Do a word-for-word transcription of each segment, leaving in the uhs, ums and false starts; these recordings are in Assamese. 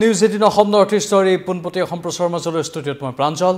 News eighteen Assam Northeastৰ এই পোনপটীয়া সম্প্ৰচাৰৰ মাজলৈ ষ্টুডিঅ'ত মই প্ৰাঞ্জল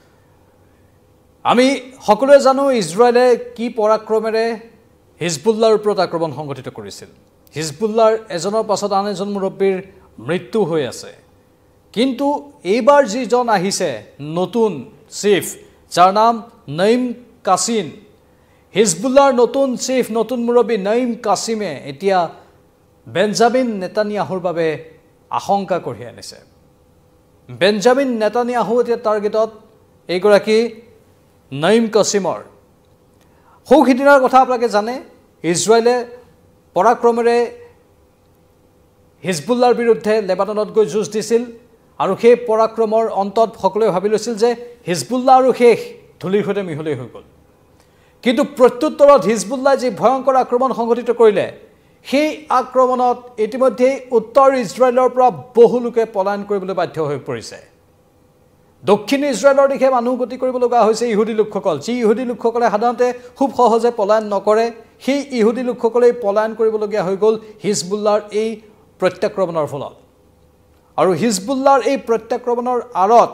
আমি সকলোৱে জানো ইজৰাইলে কি পৰাক্ৰমেৰে হিজবুল্লাহৰ ওপৰত আক্ৰমণ সংঘটিত কৰিছিল হিজবুল্লাহৰ এজনৰ পাছত আন এজন মুৰব্বীৰ মৃত্যু হৈ আছে কিন্তু এইবাৰ যিজন আহিছে নতুন চিফ যাৰ নাম নাইম কাছিম হিজবুল্লাহৰ নতুন চিফ নতুন মুৰব্বী নাইম কাছিমে এতিয়া বেঞ্জামিন নেতানিয়াহুৰ বাবে আশংকা কৰি আনিছে বেঞ্জামিন নেতানিয়াহু এতিয়া টাৰ্গেটত এইগৰাকী নাইম কাছিমৰ সৌখিদিনাৰ কথা আপোনালোকে জানে ইজৰাইলে পৰাক্ৰমেৰে হিজবুল্লাহৰ বিৰুদ্ধে লেবাননত গৈ যুঁজ দিছিল আৰু সেই পৰাক্ৰমৰ অন্তত সকলোৱে ভাবি লৈছিল যে হিজবুল্লাহ আৰু শেষ ধুলিৰ সৈতে মিহলি হৈ গ'ল কিন্তু প্ৰত্যুত্তৰত হিজবুল্লাহ যি ভয়ংকৰ আক্ৰমণ সংঘটিত কৰিলে সেই আক্ৰমণত ইতিমধ্যে উত্তৰ ইজৰাইলৰ পৰা বহু লোকে পলায়ন কৰিবলৈ বাধ্য হৈ পৰিছে দক্ষিণ ইজৰাইলৰ দিশে মানুহ গতি কৰিব লগা হৈছে ইহুদি লোকসকল যি ইহুদি লোকসকলে সাধাৰণতে খুব সহজে পলায়ন নকৰে সেই ইহুদি লোকসকলে পলায়ন কৰিবলগীয়া হৈ গ'ল হিজবুল্লাহৰ এই প্ৰত্যাক্ৰমণৰ ফলত আৰু হিজবুল্লাহৰ এই প্ৰত্যাক্ৰমণৰ আঁৰত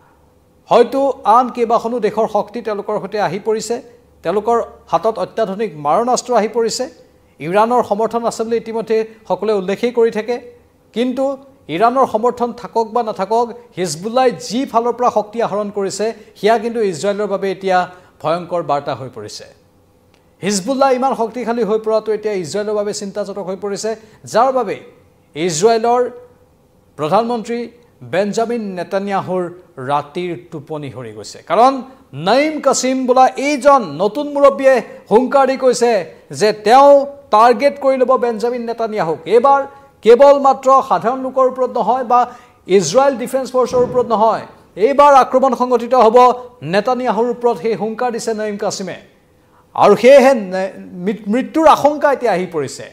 হয়তো আন কেইবাখনো দেশৰ শক্তি তেওঁলোকৰ সৈতে আহি পৰিছে তেওঁলোকৰ হাতত অত্যাধুনিক মাৰণাস্ত্ৰ আহি পৰিছে ইৰানৰ সমৰ্থন আছে বুলি ইতিমধ্যে সকলোৱে উল্লেখেই কৰি থাকে কিন্তু ইৰানৰ সমৰ্থন থাকক বা নাথাকক হিজবুল্লাহ যি ফালৰ পৰা শক্তি আহৰণ কৰিছে হিয়া কিন্তু ইজৰাইলৰ বাবে এতিয়া ভয়ংকৰ বাৰ্তা হৈ পৰিছে হিজবুল্লাহ ইমান শক্তিশালী হৈ পৰাটো এতিয়া ইজৰাইলৰ বাবে চিন্তাজনক হৈ পৰিছে যাৰ বাবে ইজৰাইলৰ প্ৰধানমন্ত্ৰী বেঞ্জামিন নেতানিয়াহুৰ ৰাতিৰ টোপনি হৰি গৈছে কাৰণ নাইম কাছিম বোলা এইজন নতুন মুৰব্বীয়ে হুংকাৰ দি কৈছে যে তেওঁ টাৰ্গেট কৰি ল'ব বেঞ্জামিন নেতানিয়াহুক এইবাৰ কেৱল মাত্ৰ সাধাৰণ লোকৰ ওপৰত নহয় বা ইজৰাইল ডিফেন্স ফৰ্চৰ ওপৰত নহয় এইবাৰ আক্ৰমণ সংঘটিত হ'ব নেতানিয়াহুৰ ওপৰত সেই হুংকাৰ দিছে নাইম কাছিমে আৰু সেয়েহে মৃত্যুৰ আশংকা এতিয়া আহি পৰিছে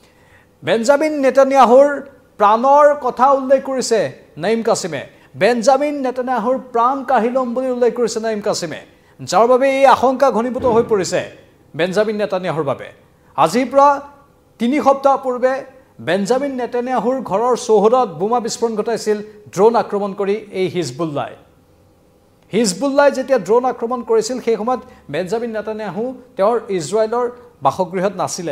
বেঞ্জামিন নেতানিয়াহুৰ প্ৰাণৰ কথা উল্লেখ কৰিছে নাইম কাছিমে বেঞ্জামিন নেতানিয়াহুৰ প্ৰাণ কাঢ়ি ল'ম বুলি উল্লেখ কৰিছে নাইম কাছিমে যাৰ বাবে এই আশংকা ঘনীভূত হৈ পৰিছে বেঞ্জামিন নেতানিয়াহুৰ বাবে আজিৰ পৰা তিনি সপ্তাহ পূৰ্বে বেঞ্জামিন নেতানিয়াহুৰ ঘৰৰ চৌহদত বোমা বিস্ফোৰণ ঘটাইছিল ড্ৰোন আক্ৰমণ কৰি এই হিজবুল্লাহ হিজবুল্লাহ যেতিয়া ড্ৰোন আক্ৰমণ কৰিছিল সেই সময়ত বেঞ্জামিন নেতানিয়াহু তেওঁৰ ইজৰাইলৰ বাসগৃহত নাছিলে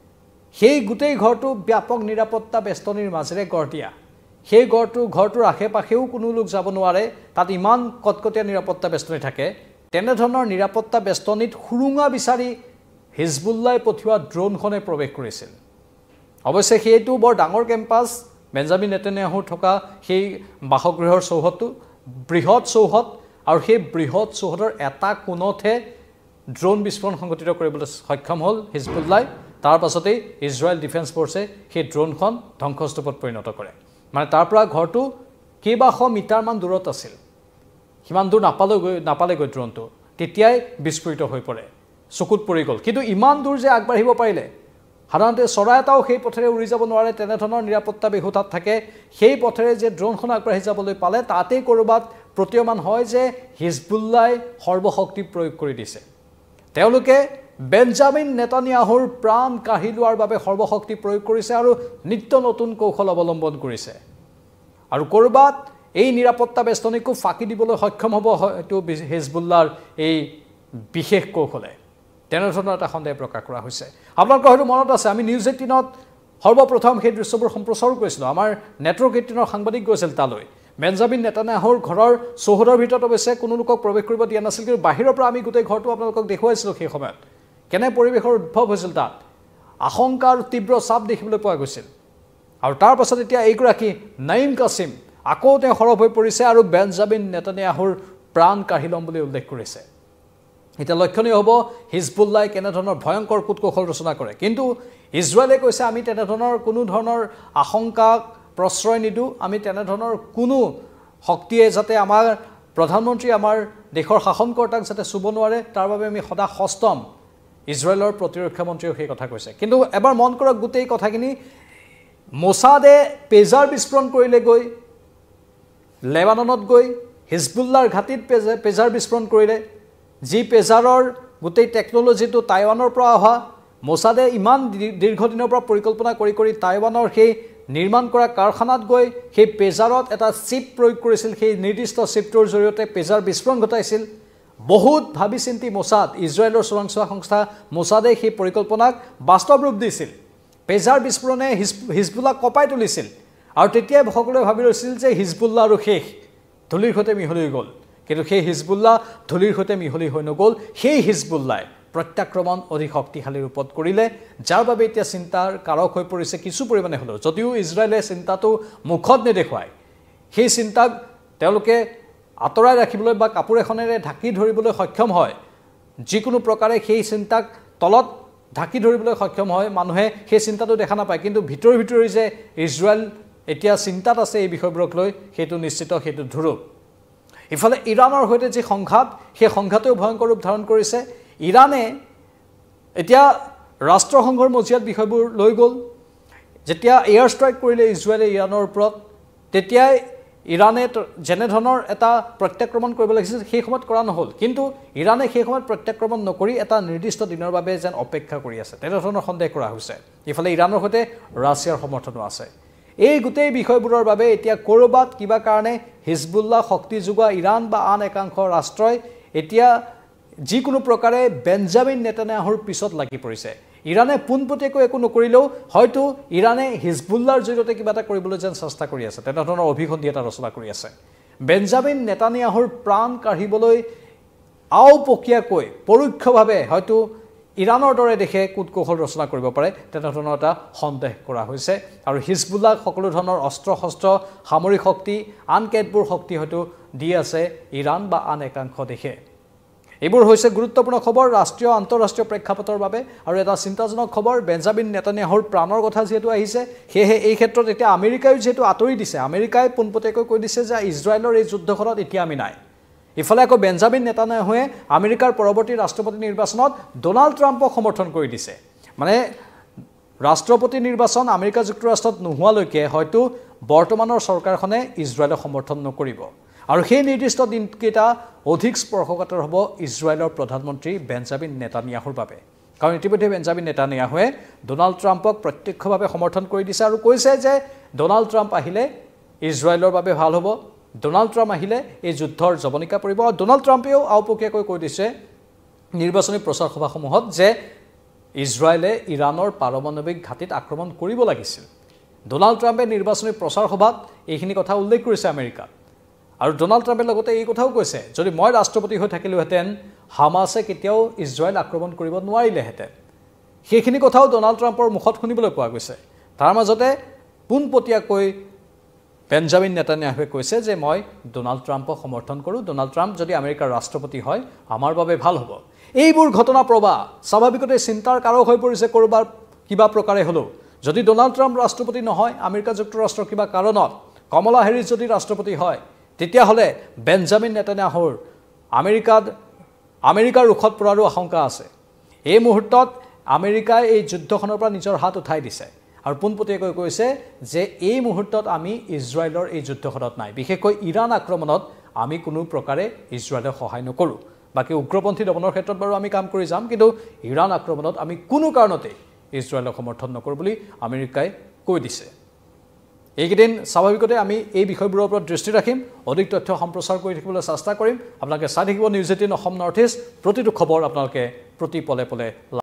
সেই গোটেই ঘৰটো ব্যাপক নিৰাপত্তা বেষ্টনীৰ মাজেৰে গঢ় দিয়া সেই ঘৰটো ঘৰটোৰ আশে পাশেও কোনো লোক যাব নোৱাৰে তাত ইমান কটকটীয়া নিৰাপত্তা বেষ্টনী থাকে তেনেধৰণৰ নিৰাপত্তা বেষ্টনীত সুৰুঙা বিচাৰি হিজবুল্লাহ পঠিওৱা ড্ৰোনখনে প্ৰৱেশ কৰিছিল অৱশ্যে সেইটো বৰ ডাঙৰ কেম্পাছ বেঞ্জামিন নেতানিয়াহু থকা সেই বাসগৃহৰ চৌহদটো বৃহৎ চৌহদ আৰু সেই বৃহৎ চৌহদৰ এটা কোণতহে ড্ৰোন বিস্ফোৰণ সংঘটিত কৰিবলৈ সক্ষম হ'ল হিজবুল্লাহ তাৰ পাছতেই ইজৰাইল ডিফেন্স ফৰ্চে সেই ড্ৰোনখন ধ্বংসস্তূপত পৰিণত কৰে মানে তাৰ পৰা ঘৰটো কেইবাশ মিটাৰমান দূৰত আছিল সিমান দূৰ নাপালেগৈ নাপালেগৈ ড্ৰোনটো তেতিয়াই বিস্ফোৰিত হৈ পৰে চকুত পৰি গ'ল কিন্তু ইমান দূৰ যে আগবাঢ়িব পাৰিলে সাধাৰণতে চৰাই এটাও সেই পথেৰে উৰি যাব নোৱাৰে তেনেধৰণৰ নিৰাপত্তা বেহু তাত থাকে সেই পথেৰে যে ড্ৰোনখন আগবাঢ়ি যাবলৈ পালে তাতেই ক'ৰবাত প্ৰতীয়মান হয় যে হিজবুল্লাহ সৰ্বশক্তি প্ৰয়োগ কৰি দিছে তেওঁলোকে বেঞ্জামিন নেতানিয়াহুৰ প্ৰাণ কাঢ়ি লোৱাৰ বাবে সৰ্বশক্তি প্ৰয়োগ কৰিছে আৰু নিত্য নতুন কৌশল অৱলম্বন কৰিছে আৰু ক'ৰবাত এই নিৰাপত্তা বেষ্টনীকো ফাঁকি দিবলৈ সক্ষম হ'ব হয়তো হিজবুল্লাহৰ এই বিশেষ কৌশলে তেনেধৰণৰ এটা সন্দেহ প্ৰকাশ কৰা হৈছে আপোনালোকৰ হয়তো মনত আছে আমি নিউজ এইটিনত সৰ্বপ্ৰথম সেই দৃশ্যবোৰ সম্প্ৰচাৰ কৰিছিলোঁ আমাৰ নেটৱৰ্ক এইটিনৰ সাংবাদিক গৈছিল তালৈ বেঞ্জামিন নেতানিয়াহুৰ ঘৰৰ চৌহদৰ ভিতৰত অৱশ্যে কোনো লোকক প্ৰৱেশ কৰিব দিয়া নাছিল কিন্তু বাহিৰৰ পৰা আমি গোটেই ঘৰটো আপোনালোকক দেখুৱাইছিলোঁ সেই সময়ত কেনে পৰিৱেশৰ উদ্ভৱ হৈছিল তাত আশংকা আৰু তীব্ৰ চাপ দেখিবলৈ পোৱা গৈছিল আৰু তাৰ পাছত এতিয়া এইগৰাকী নাইম কাছিম আকৌ তেওঁ সৰব হৈ পৰিছে আৰু বেঞ্জামিন নেতানিয়াহুৰ প্ৰাণ কাঢ়ি ল'ম বুলি উল্লেখ কৰিছে এতিয়া লক্ষণীয় হ'ব হিজবুল্লাহ কেনেধৰণৰ ভয়ংকৰ কূটকৌশল ৰচনা কৰে কিন্তু ইজৰাইলে কৈছে আমি তেনেধৰণৰ কোনো ধৰণৰ আশংকাক প্ৰশ্ৰয় নিদিওঁ আমি তেনেধৰণৰ কোনো শক্তিয়ে যাতে আমাৰ প্ৰধানমন্ত্ৰী আমাৰ দেশৰ শাসনকৰ্তাক যাতে চুব নোৱাৰে তাৰ বাবে আমি সদা সষ্টম ইজৰাইলৰ প্ৰতিৰক্ষা মন্ত্ৰীয়েও সেই কথা কৈছে কিন্তু এবাৰ মন কৰক গোটেই কথাখিনি মোছাদে পেজাৰ বিস্ফোৰণ কৰিলে গৈ লেবাননত গৈ হিজবুল্লাহৰ ঘাটিত পেজাৰ বিস্ফোৰণ কৰিলে যি পেজাৰৰ গোটেই টেকন'লজিটো টাইৱানৰ পৰা অহা মোছাদে ইমান দীৰ্ঘদিনৰ পৰা পৰিকল্পনা কৰি কৰি টাইৱানৰ সেই নিৰ্মাণ কৰা কাৰখানাত গৈ সেই পেজাৰত এটা চিপ প্ৰয়োগ কৰিছিল সেই নিৰ্দিষ্ট চিপটোৰ জৰিয়তে পেজাৰ বিস্ফোৰণ ঘটাইছিল বহুত ভাবি চিন্তি মোছাদ ইজৰাইলৰ চোৰাংচোৱা সংস্থা মোছাদে সেই পৰিকল্পনাক বাস্তৱ ৰূপ দিছিল পেজাৰ বিস্ফোৰণে হিজবুল্লাহ কপাই তুলিছিল আৰু তেতিয়াই সকলোৱে ভাবি লৈছিল যে হিজবুল্লাহ আৰু শেষ ধুলিৰ সৈতে মিহলি হৈ গ'ল কিন্তু সেই হিজবুল্লাহ ধুলিৰ সৈতে মিহলি হৈ নগ'ল সেই হিজবুল্লাহ প্ৰত্যাক্ৰমণ অধিক শক্তিশালী ৰূপত কৰিলে যাৰ বাবে এতিয়া চিন্তাৰ কাৰক হৈ পৰিছে কিছু পৰিমাণে হলেও যদিও ইজৰাইলে চিন্তাটো মুখত নেদেখুৱায় সেই চিন্তাক তেওঁলোকে আঁতৰাই ৰাখিবলৈ বা কাপোৰ এখনেৰে ঢাকি ধৰিবলৈ সক্ষম হয় যিকোনো প্ৰকাৰে সেই চিন্তাক তলত ঢাকি ধৰিবলৈ সক্ষম হয় মানুহে সেই চিন্তাটো দেখা নাপায় কিন্তু ভিতৰি ভিতৰি যে ইজৰাইল এতিয়া চিন্তাত আছে এই বিষয়বোৰক লৈ সেইটো নিশ্চিত সেইটো ধ্ৰুৱ ইফালে ইৰাণৰ সৈতে যি সংঘাত সেই সংঘাতেও ভয়ংকৰ ৰূপ ধাৰণ কৰিছে ইৰাণে এতিয়া ৰাষ্ট্ৰসংঘৰ মজিয়াত বিষয়বোৰ লৈ গ'ল যেতিয়া এয়াৰ ষ্ট্ৰাইক কৰিলে ইজৰাইলে ইৰাণৰ ওপৰত তেতিয়াই ইৰাণে যেনে ধৰণৰ এটা প্ৰত্যাক্ৰমণ কৰিব লাগিছিল সেই সময়ত কৰা নহ'ল কিন্তু ইৰাণে সেই সময়ত প্ৰত্যাক্ৰমণ নকৰি এটা নিৰ্দিষ্ট দিনৰ বাবে যেন অপেক্ষা কৰি আছে তেনে ধৰণৰ সন্দেহ কৰা হৈছে ইফালে ইৰাণৰ সৈতে ৰাছিয়াৰ সমৰ্থনো আছে এই গোটেই বিষয়বোৰৰ বাবে এতিয়া কৰবাত কিবা কাৰণে হিজবুল্লাহ শক্তি যোগোৱা ইৰাণ বা আন একাংশ ৰাষ্ট্ৰই এতিয়া যিকোনো প্ৰকাৰে বেঞ্জামিন নেতানিয়াহুৰ পিছত লাগি পৰিছে ইৰাণে পোনপটীয়াকৈ একো নকৰিলেও হয়তো ইৰাণে হিজবুল্লাহৰ জৰিয়তে কিবা এটা কৰিবলৈ যেন চেষ্টা কৰি আছে তেনে ধৰণৰ অভিসন্ধি এটা ৰচনা কৰি আছে বেঞ্জামিন নেতানিয়াহুৰ প্ৰাণ কাঢ়িবলৈ আওপকীয়াকৈ পৰোক্ষভাৱে হয়তো ইৰাণৰ দৰে দেশে কুটকৌশল ৰচনা কৰিব পাৰে তেনে ধৰণৰ এটা সন্দেহ কৰা হৈছে আৰু হিজবুল্লাহ সকলো ধৰণৰ অস্ত্ৰ শস্ত্ৰ সামৰিক শক্তি আন কেতবোৰ শক্তি হয়তো দি আছে ইৰাণ বা আন একাংশ দেশে এইবোৰ হৈছে গুৰুত্বপূৰ্ণ খবৰ ৰাষ্ট্ৰীয় আন্তঃৰাষ্ট্ৰীয় প্ৰেক্ষাপটৰ বাবে আৰু এটা চিন্তাজনক খবৰ বেঞ্জামিন নেতানিয়াহুৰ প্ৰাণৰ কথা যেহেতু আহিছে সেয়েহে এই ক্ষেত্ৰত এতিয়া আমেৰিকাই যেহেতু আঁতৰি দিছে আমেৰিকাই পোনপটীয়াকৈ কৈ দিছে যে ইজৰাইলৰ এই যুদ্ধখনত এতিয়া আমি নাই ইফালে আকৌ বেঞ্জামিন নেতানিয়াহুৱে আমেৰিকাৰ পৰৱৰ্তী ৰাষ্ট্ৰপতি নিৰ্বাচনত ডোনাল্ড ট্ৰাম্পক সমৰ্থন কৰি দিছে মানে ৰাষ্ট্ৰপতি নিৰ্বাচন আমেৰিকা যুক্তৰাষ্ট্ৰত নোহোৱালৈকে হয়তো বৰ্তমানৰ চৰকাৰখনে ইজৰাইলক সমৰ্থন নকৰিব আৰু সেই নিৰ্দিষ্ট দিনকেইটা অধিক স্পৰ্শকাতৰ হ'ব ইজৰাইলৰ প্ৰধানমন্ত্ৰী বেঞ্জামিন নেতানিয়াহুৰ বাবে কাৰণ ইতিমধ্যে বেঞ্জামিন নেতানিয়াহুৱে ডোনাল্ড ট্ৰাম্পক প্ৰত্যক্ষভাৱে সমৰ্থন কৰি দিছে আৰু কৈছে যে ডোনাল্ড ট্ৰাম্প আহিলে ইজৰাইলৰ বাবে ভাল হ'ব ডোনাল্ড ট্ৰাম্প আহিলে এই যুদ্ধৰ জবনিকা পৰিব আৰু ডোনাল্ড ট্ৰাম্পেও আওপকীয়াকৈ কৈ দিছে নিৰ্বাচনী প্ৰচাৰ সভাসমূহত যে ইজৰাইলে ইৰাণৰ পাৰমাণৱিক ঘাটিত আক্ৰমণ কৰিব লাগিছিল ডোনাল্ড ট্ৰাম্পে নিৰ্বাচনী প্ৰচাৰ সভাত এইখিনি কথা উল্লেখ কৰিছে আমেৰিকাত আৰু ডোনাল্ড ট্ৰাম্পে লগতে এই কথাও কৈছে যদি মই ৰাষ্ট্ৰপতি হৈ থাকিলোহেঁতেন হামাছে কেতিয়াও ইজৰাইল আক্ৰমণ কৰিব নোৱাৰিলেহেঁতেন সেইখিনি কথাও ডোনাল্ড ট্ৰাম্পৰ মুখত শুনিবলৈ পোৱা গৈছে তাৰ মাজতে পোনপটীয়াকৈ বেঞ্জামিন নেতানিয়াহুৱে কৈছে যে মই ডোনাল্ড ট্ৰাম্পক সমৰ্থন কৰোঁ ডোনাল্ড ট্ৰাম্প যদি আমেৰিকাৰ ৰাষ্ট্ৰপতি হয় আমাৰ বাবে ভাল হ'ব এইবোৰ ঘটনা প্ৰবাহ স্বাভাৱিকতে চিন্তাৰ কাৰক হৈ পৰিছে কৰবাৰ কিবা প্ৰকাৰে হ'লেও যদি ডোনাল্ড ট্ৰাম্প ৰাষ্ট্ৰপতি নহয় আমেৰিকা যুক্তৰাষ্ট্ৰৰ কিবা কাৰণত কমলা হেৰিছ যদি ৰাষ্ট্ৰপতি হয় তেতিয়াহ'লে বেঞ্জামিন নেতানিয়াহুৰ আমেৰিকাত আমেৰিকাৰ ৰুখত পৰাৰো আশংকা আছে এই মুহূৰ্তত আমেৰিকাই এই যুদ্ধখনৰ পৰা নিজৰ হাত উঠাই দিছে আৰু পোনপটীয়াকৈ কৈছে যে এই মুহূৰ্তত আমি ইজৰাইলৰ এই যুদ্ধখনত নাই বিশেষকৈ ইৰাণ আক্ৰমণত আমি কোনো প্ৰকাৰে ইজৰাইলক সহায় নকৰোঁ বাকি উগ্ৰপন্থী দমনৰ ক্ষেত্ৰত বাৰু আমি কাম কৰি যাম কিন্তু ইৰাণ আক্ৰমণত আমি কোনো কাৰণতে ইজৰাইলক সমৰ্থন নকৰোঁ বুলি আমেৰিকাই কৈ দিছে এইকেইদিন স্বাভাৱিকতে আমি এই বিষয়বোৰৰ ওপৰত দৃষ্টি ৰাখিম অধিক তথ্য সম্প্ৰচাৰ কৰি থাকিবলৈ চেষ্টা কৰিম আপোনালোকে চাই থাকিব news eighteen Assam north east প্ৰতিটো খবৰ আপোনালোকে প্ৰতি পলে পলে